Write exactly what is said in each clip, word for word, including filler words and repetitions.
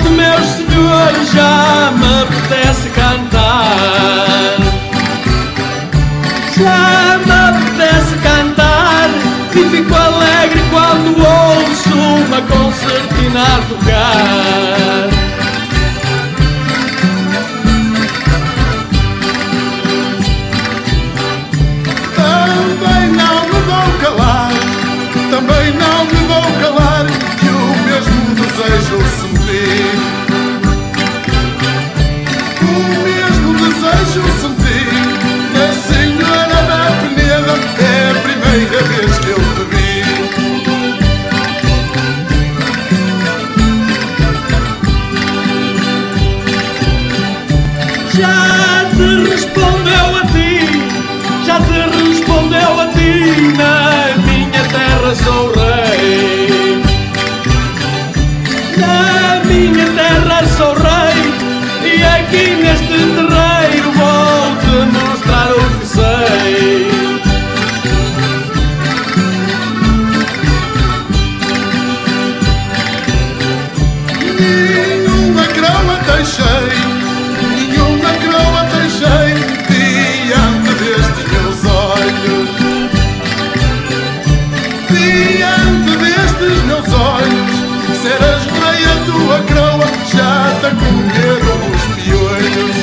tarde, meus senhores, já me apetece cantar. Já me apetece cantar e fico alegre quando ouço uma concertina a tocar. Também não me vou calar, também não me vou calar, que o mesmo desejo sentir. O mesmo desejo sentir na Senhora da Peneda, é a primeira vez que eu te vi. Já te respondeu a ti, já te respondeu a ti, na minha terra sou rei. Na minha terra sou rei, e aqui neste terreiro vou-te mostrar o que sei. Nenhuma croa deixei, nenhuma croa deixei diante destes meus olhos. Diante destes meus olhos, seras rei a tua croa, já te comeram os piolhos.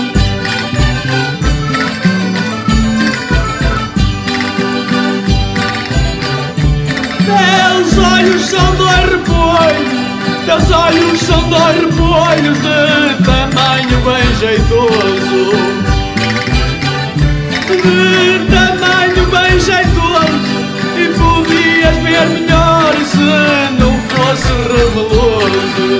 Teus olhos são dois repolhos, teus olhos são dois repolhos de tamanho bem jeitoso. De tamanho bem jeitoso, e podias ver melhor se não fosse reveloso.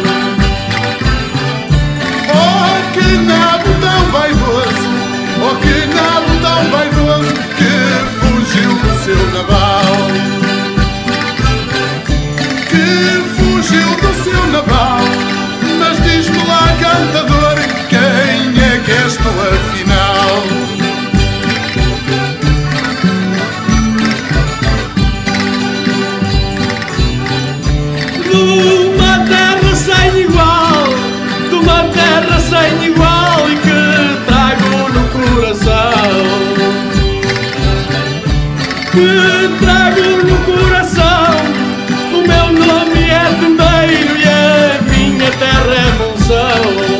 Oh, que nabo tão vaidoso, oh, que nabo tão vaidoso, que fugiu do seu naval. Que fugiu do seu naval. Mas diz-me lá, cantador, quem é que és tu afinal? De uma terra sem igual, de uma terra sem igual, e que trago no coração, que trago no coração. O meu nome é Tendeiro e a minha terra é Monção.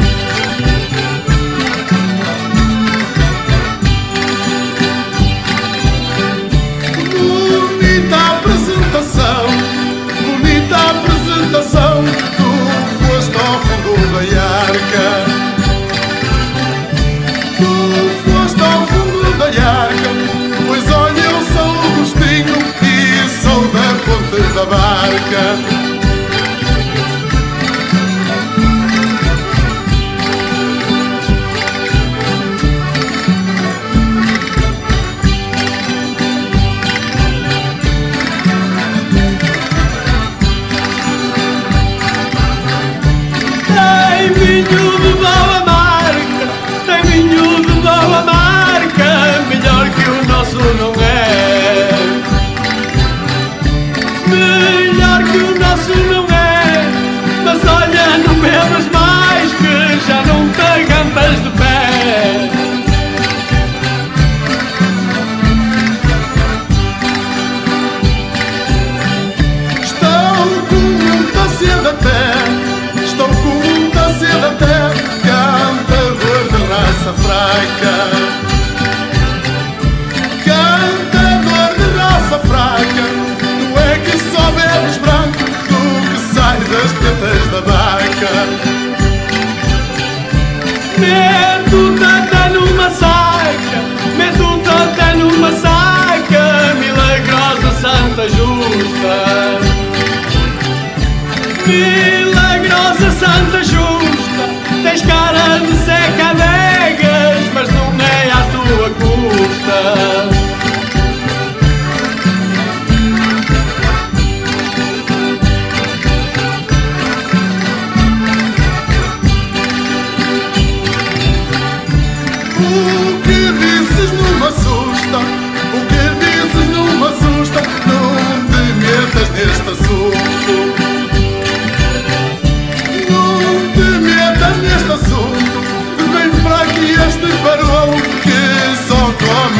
Bonita apresentação, bonita apresentação, tu foste ao fundo da arca. Tu foste ao fundo da arca, pois olha, eu sou o Agostinho e sou da ponte da barca. Tem vinho de boa marca, tem vinho de boa marca, melhor que o nosso não é. Melhor que o nosso não é, mas olha, não bebas mais, que já não te aguentas de pé. Estou com muita sede até, estou com muita sede até, cantador de raça fraca. Cantador de raça fraca, tu é que só bebes branco, tu que sai das tetas da vaca. Meto-te até numa saca, meto-te até numa saca, milagrosa Santa Justa. Milagrosa Santa Justa, tens cara de seca adegas, mas não é à tua custa.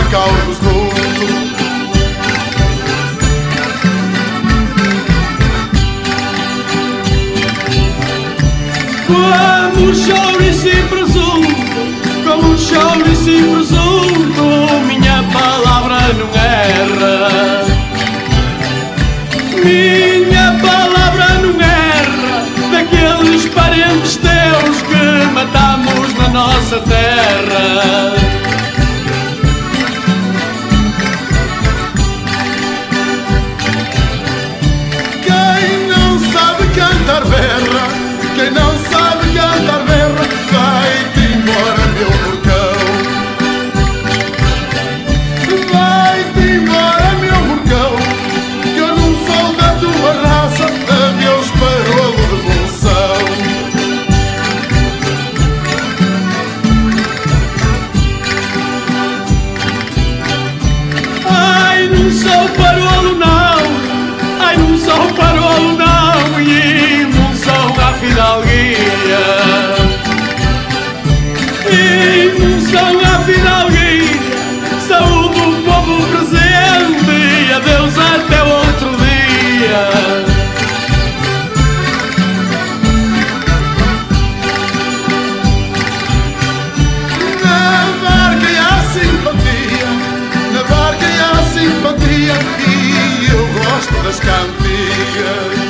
calvos do mundo. Como chouriço e presunto, como chouriço e presunto, minha palavra não erra. Minha palavra não erra, daqueles parentes teus que matamos na nossa terra. Quem não sabe cantar berra, quem não sabe cantar berra, vai-te embora, meu burcão. Vai-te embora, meu burcão, que eu não sou da tua raça. Adeus, parolo de monção. Ai, não sou parolo não, ai, não sou parolo não, e monção à fidalguia, e monção à fidalguia, saúde o povo presente e adeus até outro dia. Na barca há simpatia, na barca há simpatia, e eu gosto das cantigas.